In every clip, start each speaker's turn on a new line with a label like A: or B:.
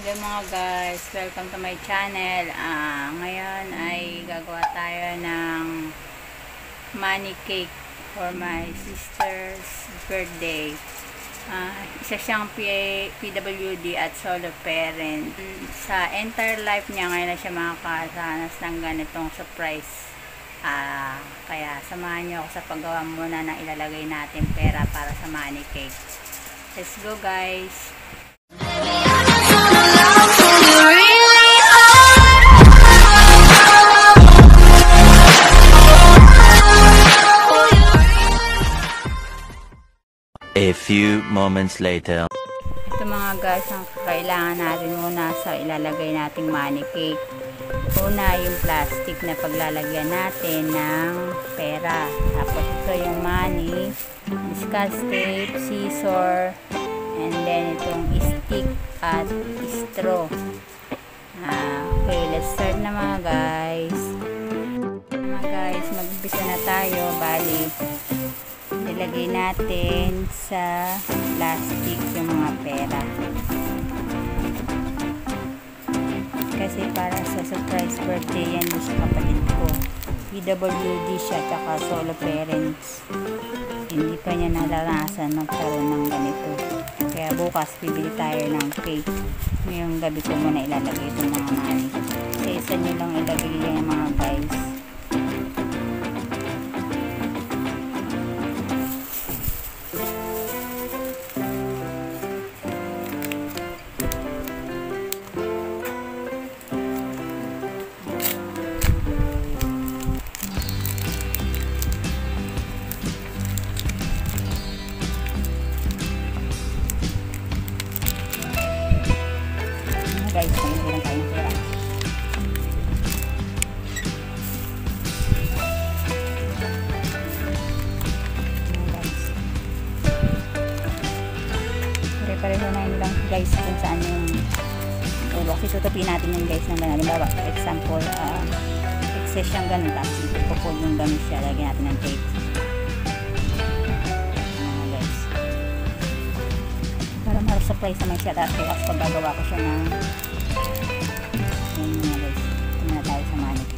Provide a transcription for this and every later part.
A: Hello mga guys, welcome to my channel. Ngayon ay gagawa tayo ng money cake for my sister's birthday. Isa siyang PWD at solo parent. Sa entire life niya ngayon na siya makakaranas ng ganitong surprise. Kaya samahan niyo ako sa paggawa muna ng ilalagay natin pera para sa money cake. Let's go guys!
B: A few moments later.
A: Ito mga guys, ang kailangan natin muna sa ilalagay nating money cake. Una, yung plastic na paglalagyan natin ng pera. Tapos ito yung money, scotch tape, scissor, and then itong stick at straw. Okay, let's start na mga guys. Mga guys, mag-umpisa na tayo. Bali, ilagay natin sa plastic yung mga pera. Kasi para sa surprise birthday yan sa kapatid ko. PWD siya, tsaka solo parents. Hindi pa niya naranasan magkaroon ng ganito. Kaya bukas bibili tayo ng cake. Ngayong gabi ko muna ilalagay itong mga money. Sa isa nyo lang ilagay yan mga guys. Guys, hindi lang tayo ng pera. Pare-pareho na yun lang guys kung saan yung ulo. Kasi tutupin natin yung guys ng ganun. Halimbawa, for example, excess siyang ganun. Tapos ipupul yung ganun siya. Lagyan natin ng tape. Guys. Para ma-surprise naman siya. Tapos bukas pag gagawa ko siya ng yun mga guys. Ito na tayo sa money.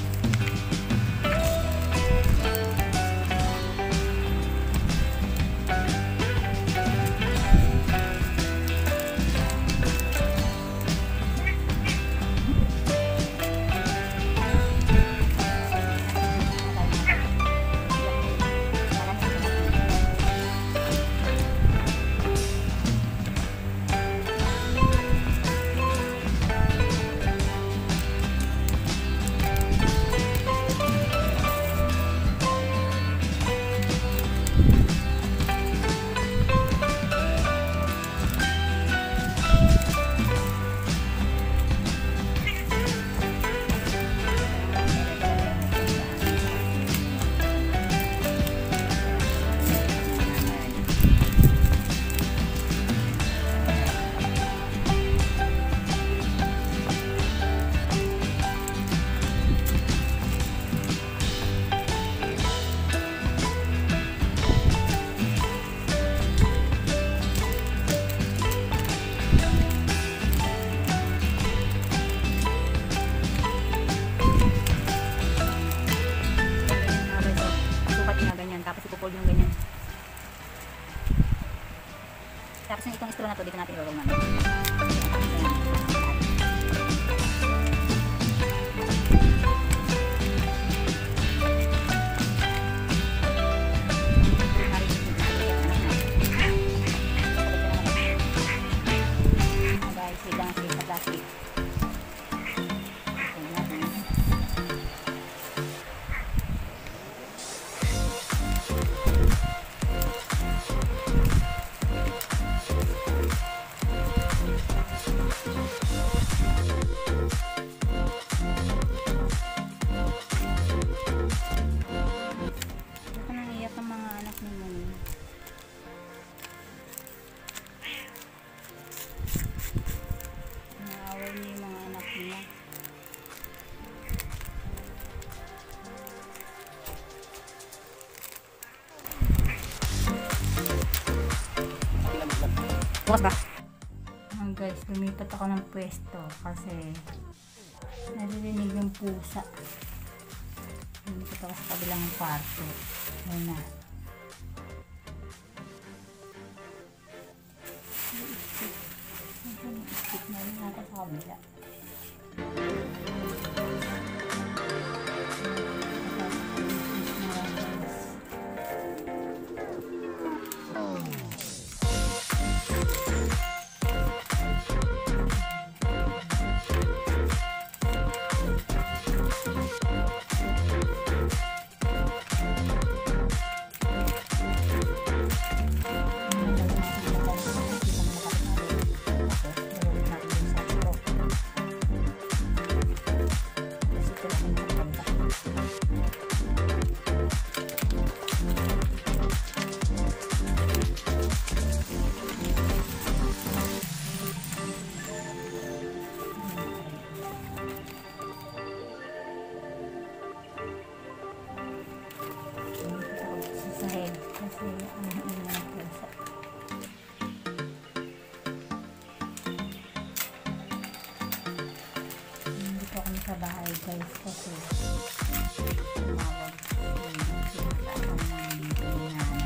A: Tapos ipupul yung ganyan. Tapos yung itong straw na to dito natin ilulong namin. Guys, wait lang sa plastic. Bukas ba? guys, lumipat ako ng pwesto kasi naririnig yung pusa. Lumipat ako sa kabilang kwarto. Ayun na. Isip na rin natin sa kabila. Kasi ang ingay ng pusa. Dito kami sa bahay guys kasi tumawag yung sinatasan ng nanay.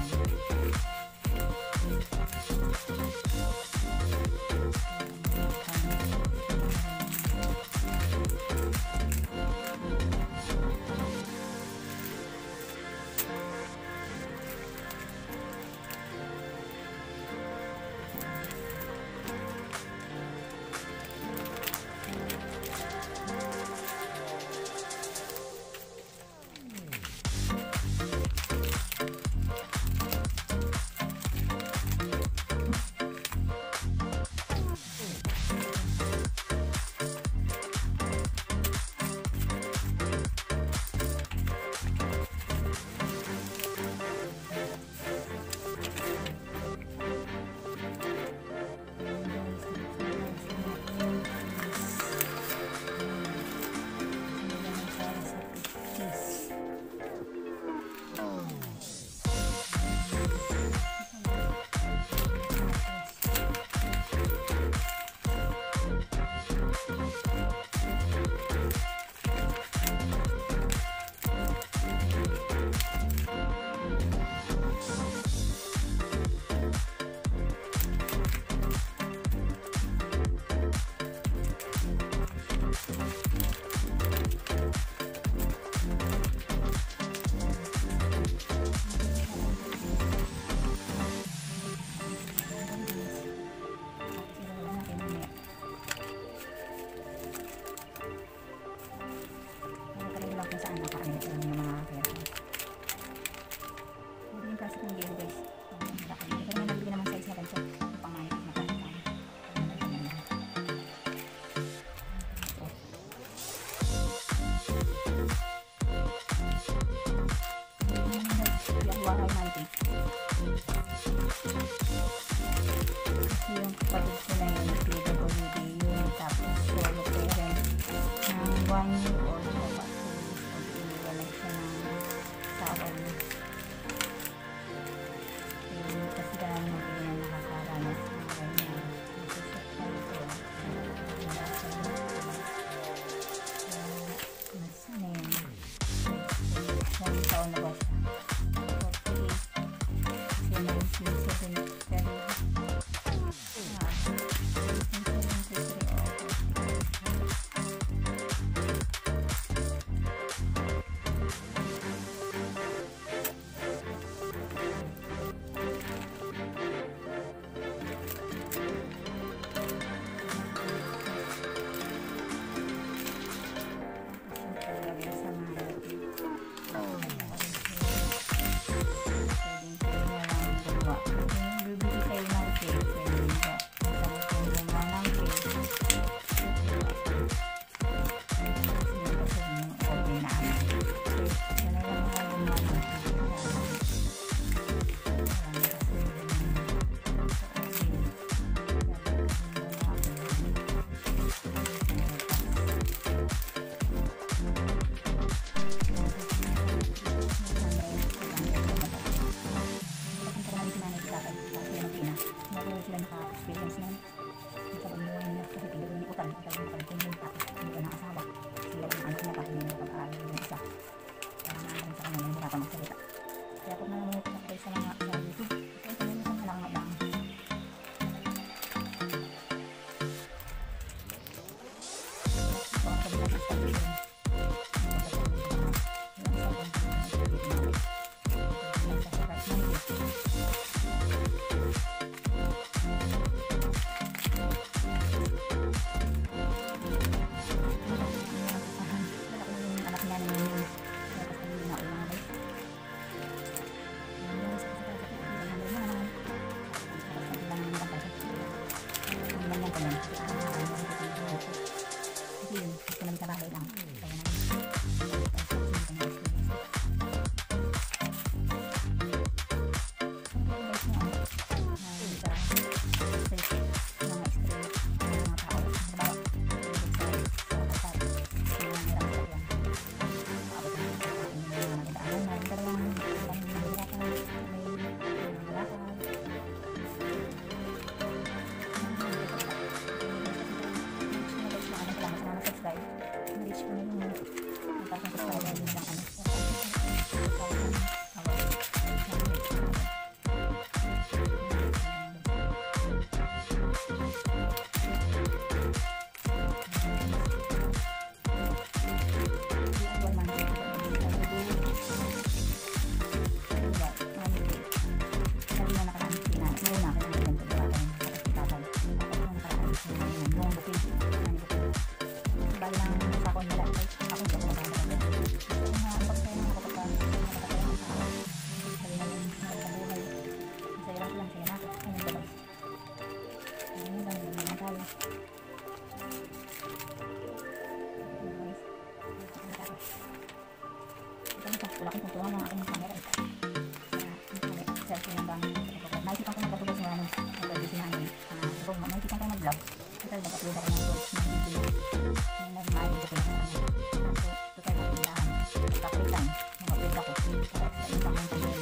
A: wala akong tuntungan ng aking camera eh. Sa cellphone yung gamit. Naisipan ko magkatugas nga nung nag-edisin namin. Kung naisipan ko mag-vlog, total mag-upload ako ng vlogs ng video. Yung nag-maayos ko pinag-upload. So, total mag-upload. Pagkakalitan, mag-upload ako. Para sa isang mga video.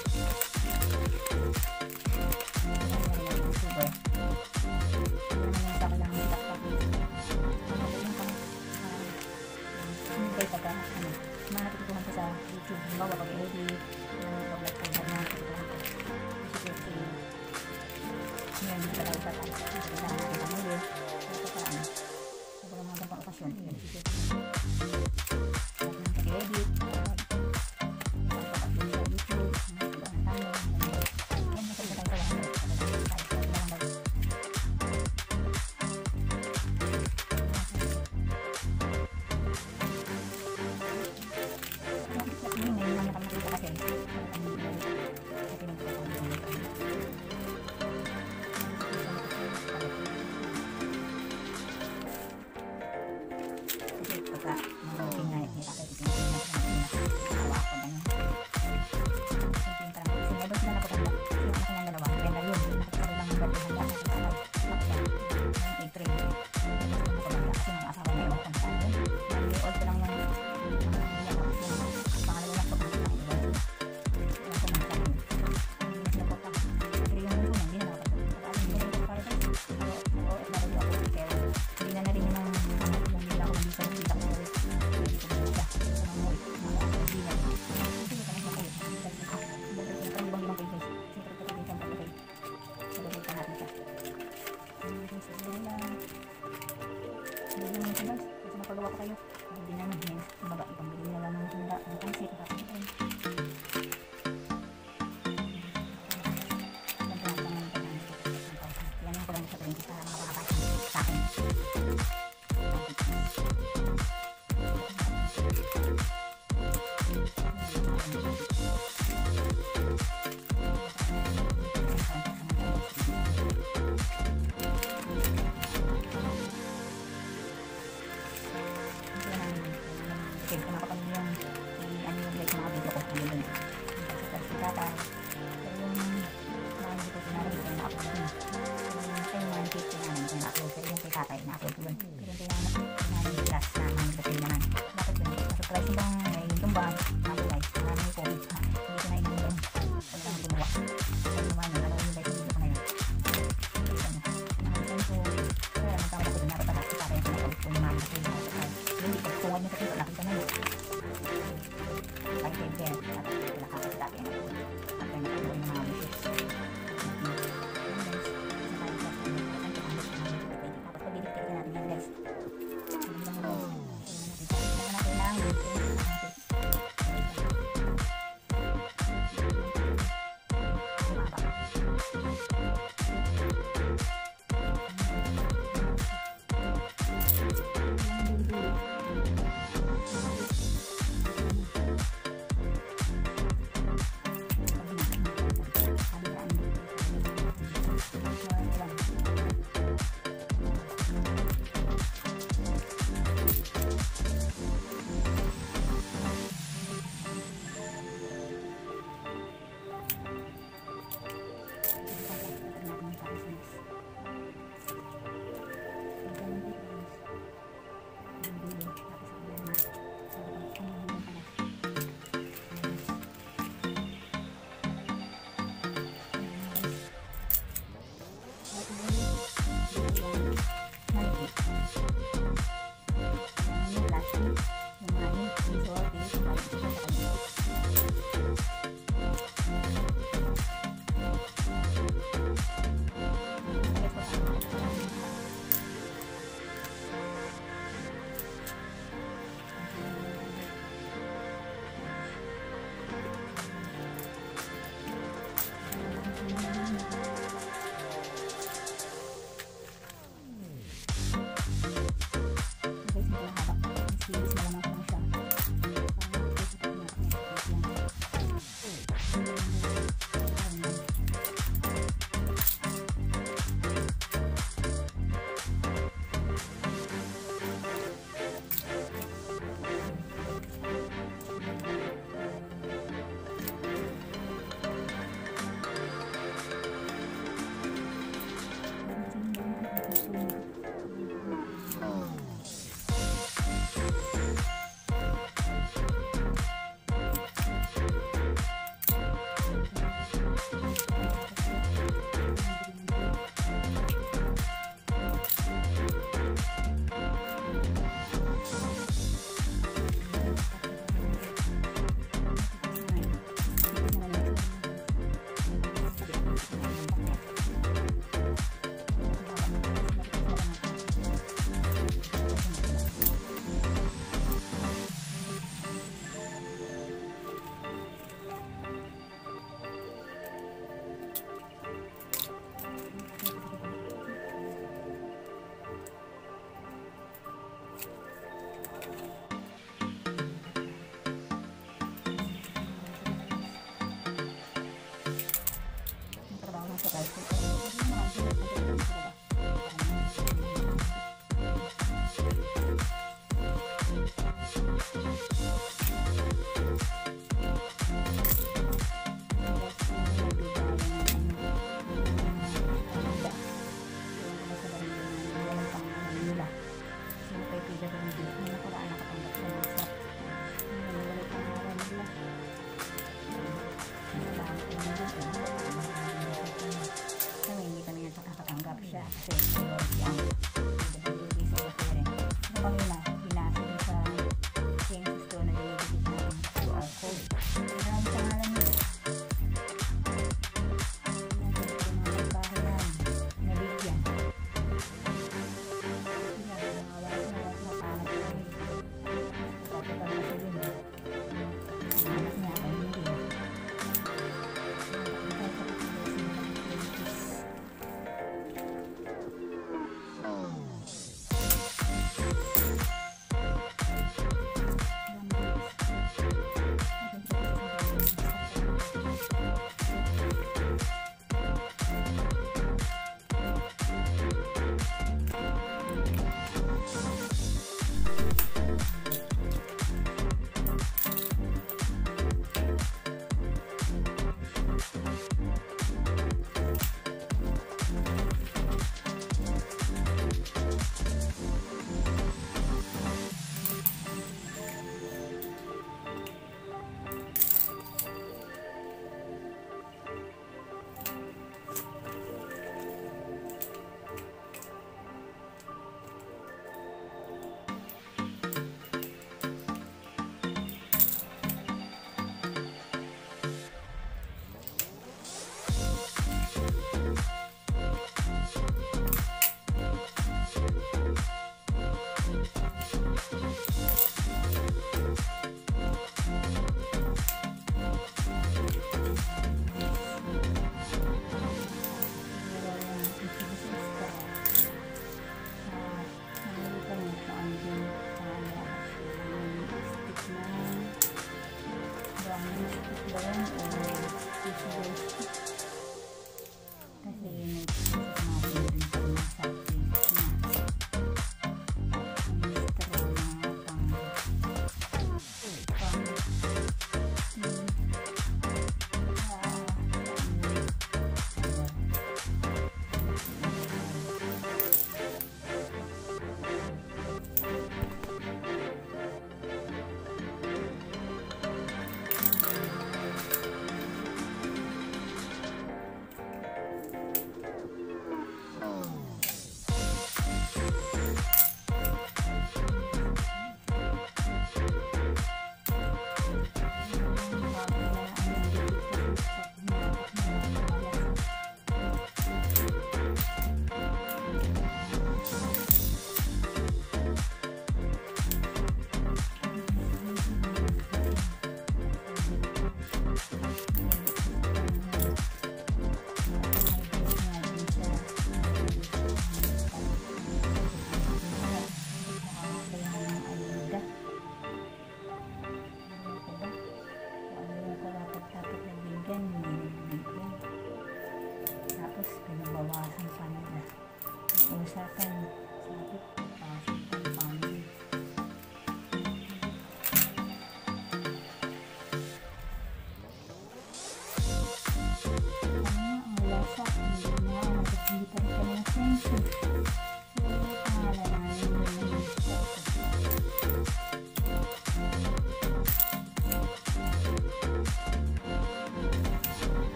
A: YouTuber. Hindi naman yung sa akin lang yung TikTok. Hindi pagka mga natututunan ko sa YouTube, halimbawa pag-edit, pag-vlog ko na natututunan ko. Kasi ngayon, hindi ka daw sa tayo. Kasi lang natin ang ngayon. Kaya pa ano, sa mga gantong okasyon, pag-edit, pag-upload sa YouTube, pag-upload ng tayo, ngayon nasa tayo sa lahat. Napagawa ko kayo. Hindi naman yun. Kumbaga, ipambili na lang ng handa. Ang pansit. Yan yung kulang sa 20 para makapapasok sa akin. Okay, kung nakapanood yung ano yung like mga video ko yun si tatay pero yung mga hindi ko sinari yung na-upload yun yung mga cake ko namin yung na-upload pero yung kay tatay na-upload yun pero yung kay yung class na mga nagdating naman bakit yun surprise yung bang may tumbang nakulay maraming yung COVID hindi ko na inumin yun talagang gumawa kaya naman yun alam yung like yung video ko na yun mga ko kaya magkawala ko dun naroon pala si tatay yung sinakalit ko yung mga hindi ko kung ano sa kito nakita na yun ay kaya at nakakasitabi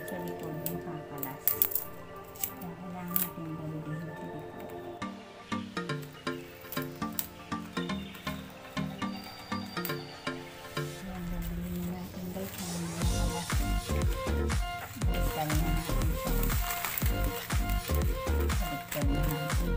A: sa likod makakalas. Kaya kailangan natin baludihin sa likod. Ayan, baludihin natin guys na makakalas. Balikan na natin siya. Balikan na natin.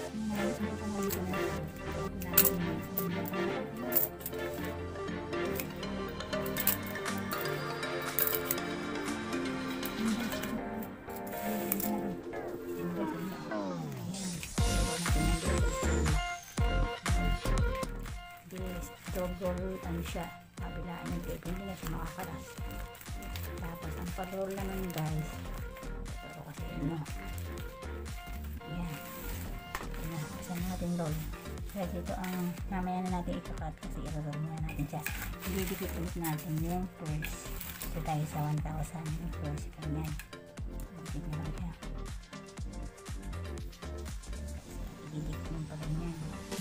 A: Roll ano siya, kabilaan ng tape, hindi na siya makakalas. Tapos ang pag-roll naman guys, pero kasi ano, yan, saan natin roll, kasi ito ang mamaya na natin ikakat kasi i-roll na natin siya. Ididikit ulit natin yung first, ito tayo sa 1,000 yung first, ganyan, ididikit na lang siya, ididikit yung pa ganyan.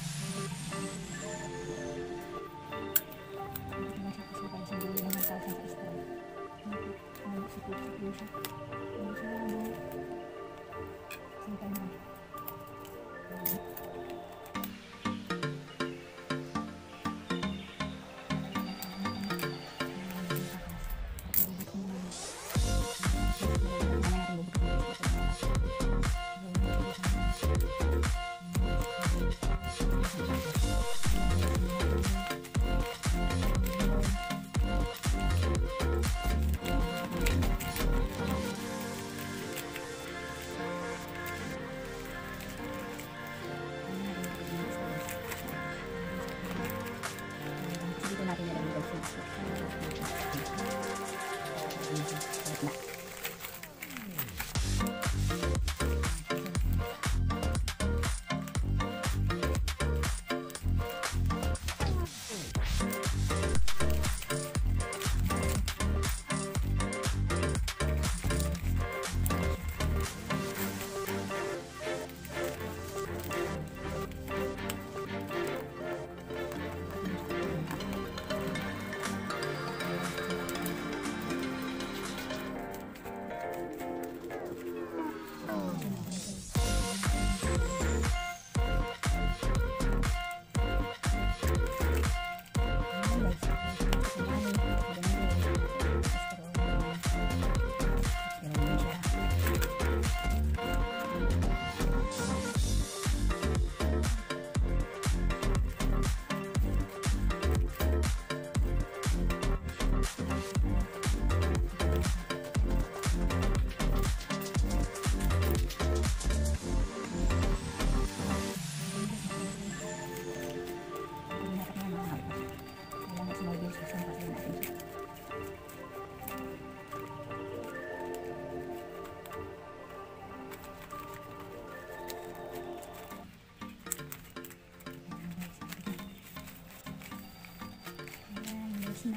A: Na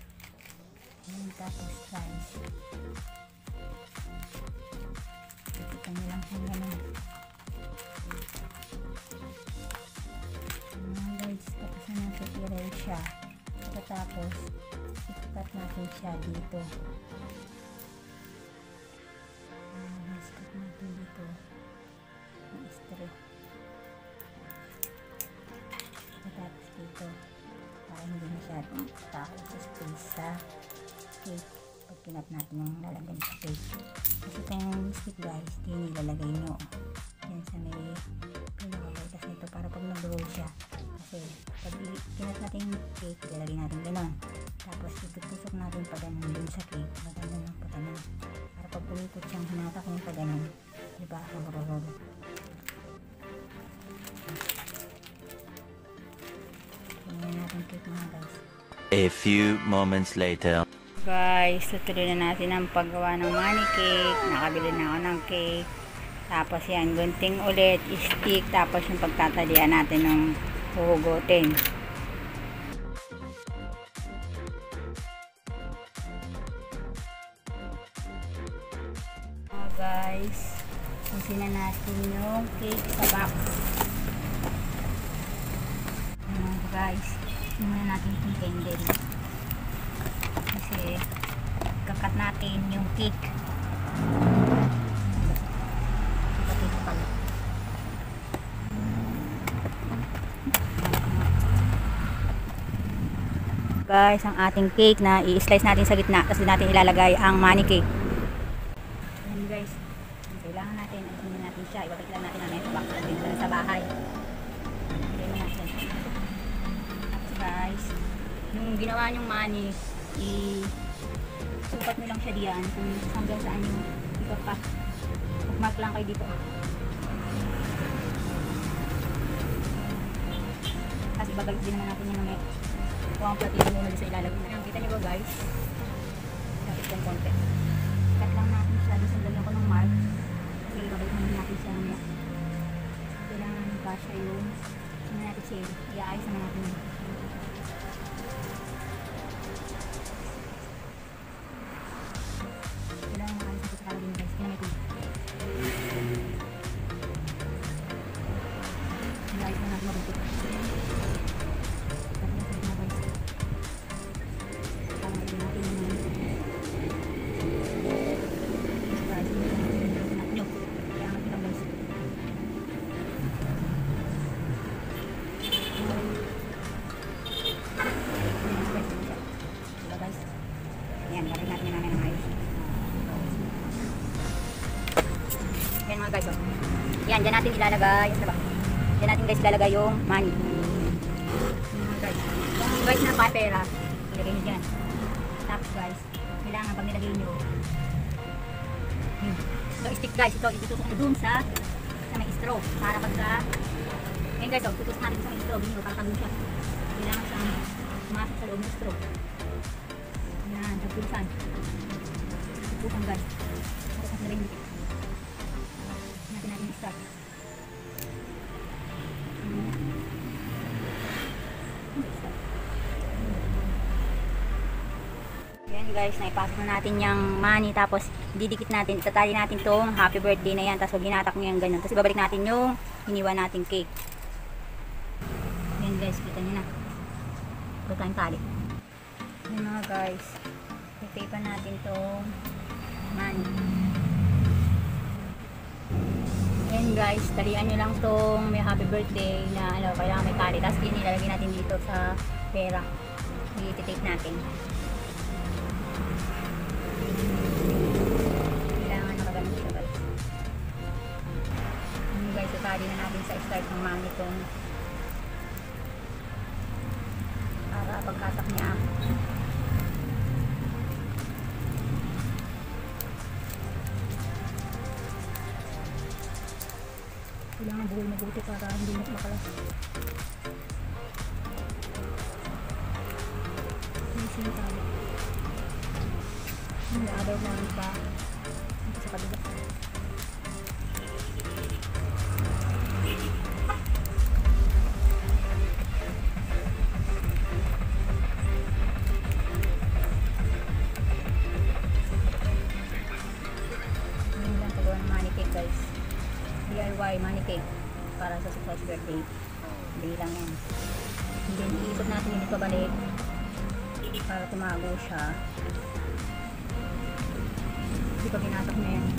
A: yung tapos rice ipitan nyo lang kung gano'n guys, tapos na natin i-roll siya pagkatapos ipitat natin siya dito ipitat natin dito yung istro pagkatapos dito para hindi masyadong tao sa space sa cake pag kinat natin yung lalagyan sa cake kasi itong stick guys di nilalagay nyo yan sa may pinakabutas nito para pag nag-roll siya kasi pag kinat natin yung cake ilalagay natin gano'n tapos itutusok natin pa ganun dun sa cake pa ganun para pag ulikot siyang hinatak yung pa ganun diba roll.
B: A few moments later.
A: Guys, tutuloy na natin ang paggawa ng money cake. Nakabili na ako ng cake. Tapos yan, gunting ulit, stick, tapos yung pagtatalian natin ng huhugutin. Guys, usin na natin yung cake sa box. Guys, muna natin yung candle kasi kakat natin yung cake guys, ang ating cake na i-slice natin sa gitna tapos natin ilalagay ang money cake. Ayan guys, kailangan natin, natin siya, ibabalik lang natin ang next box natin sa bahay. Yung ginawa nyong money, sukat nyo lang siya diyan kung hanggang saan yung ipapak. Mark lang kayo dito. Kasi babalik din naman natin yung mga huwag platin muna sa ilalagay na. Kita nyo ba guys? Kapit yung konti. Cut lang natin siya. Sundan ako ng mark. Kasi babalik naman natin siya mamaya. Kailangan pa siya yung sino natin siya. Iaayos naman natin yun. Kailangan makaalis ako sa kalagin guys. Kaya may tubig. Iaayos naman natin mabuti. Yan mga guys, oh. Yan, dyan natin ilalagay. Dyan natin guys ilalagay yung money. Guys, yung guys na pera, ilagay nyo dyan. Tapos guys, kailangan pag nilagay nyo, ito stick guys, ito itutusok nyo dun sa may straw. Para pagka, yan guys, oh, tutusok natin sa may straw, binyo, para pag siya. Kailangan sa masok sa loob ng straw. Yan, tagpulsan. Tagpulsan guys. Tapos nilagay nyo. Natin start. Yan guys, naipasok na natin yung money. Tapos didikit natin, tatali natin tong happy birthday na yan. Tapos huwag ginatak nyo yung ganun. Tapos ibabalik natin yung hiniwa nating cake. Yan guys, kita nyo na. Huwag tayong tali. Yan mga guys, itapan natin tong money. Yan guys, talian nyo lang tong may happy birthday na ano, kailangan may tali. Tapos inilalagay natin dito sa pera. I-tape natin. Kailangan nakaganon siya guys. Yan guys, itali na natin sa start ng money tong para pagkatak niya. Kailangan buhay mabuti para hindi mas makalas. Sino tayo? The other one pa. Ito sa kabila. Ngayon lang pagawa ng money cake guys. DIY money cake para sa surprise birthday. Hindi lang yan. Then iikot natin yung pabalik para tumago siya. Hindi pa ginatak na yan.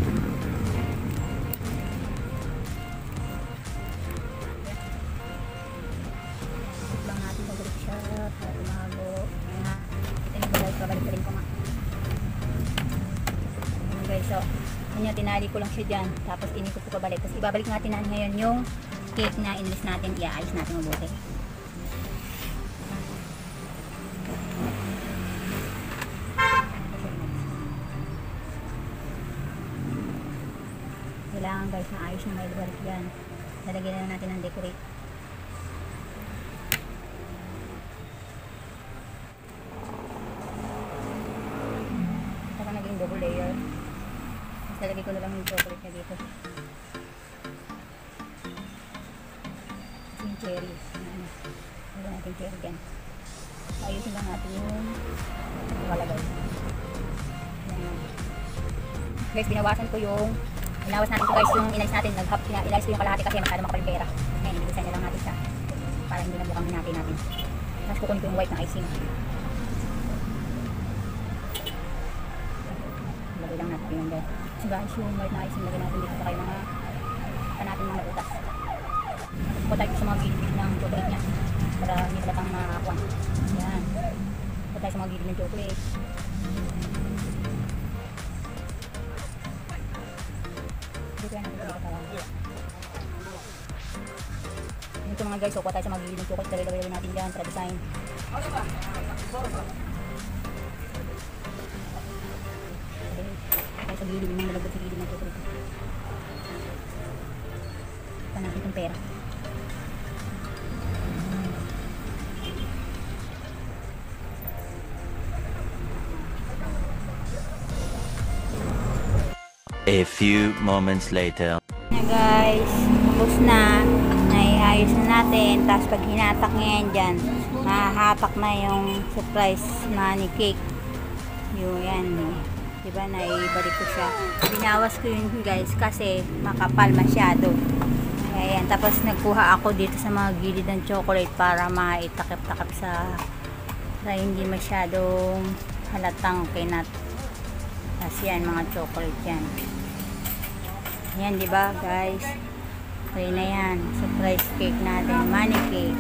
A: Ikot lang natin pabalik siya para tumago. Ayan. Ito na guys, pabalik pa rin ko nga. Ayan guys, so kanya tinali ko lang siya dyan, tapos inikot ko pabalik. Tapos ibabalik natin na ngayon yung cake na inilis natin, iaayos natin mabuti. Kailangan guys na ayos na may lugar dyan. Lalagyan na natin ng decorate. Saka naging double layer. Lalagay ko na lang yung chocolate niya dito. Yung cherry. Lagyan natin cherry dyan. Ayusin lang natin yung kalagay. Guys, binawasan ko yung inawas natin ko guys yung inalis natin. Inalis ko yung kalahati kasi masyado makapalpera. Ngayon, ibisan na lang natin siya para hindi na bukang hinati natin. Tapos kukunin ko yung white na icing. Lagay lang natin yun guys. So guys, yung white na icing lagay natin dito sa kayo mga natin mga utas. Tapos po tayo sa mga gilid ng chocolate niya para hindi talatang makakuan. Yan. Po tayo sa mga gilid ng chocolate. Dito yan natin dito para Dito mga guys, so kuha tayo sa magiging ng chocolate. Lagay natin dyan para design. Tayo sa gilid, yung nalagod sa gilid ng chocolate. Pa natin itong pera.
B: A few moments later.
A: Na guys, tapos na. Naiayos na natin. Tapos pag hinatak ngayon dyan, mahahatak na yung surprise money cake. Yung yan. Diba, naibalik ko siya. Binawas ko yun guys kasi makapal masyado. Ayan. Tapos nagkuha ako dito sa mga gilid ng chocolate para maitakip-takip sa hindi masyadong halatang kinat. Tapos yan, mga chocolate yan. Yan, di ba guys? Okay na yan. Surprise cake natin. Money cake.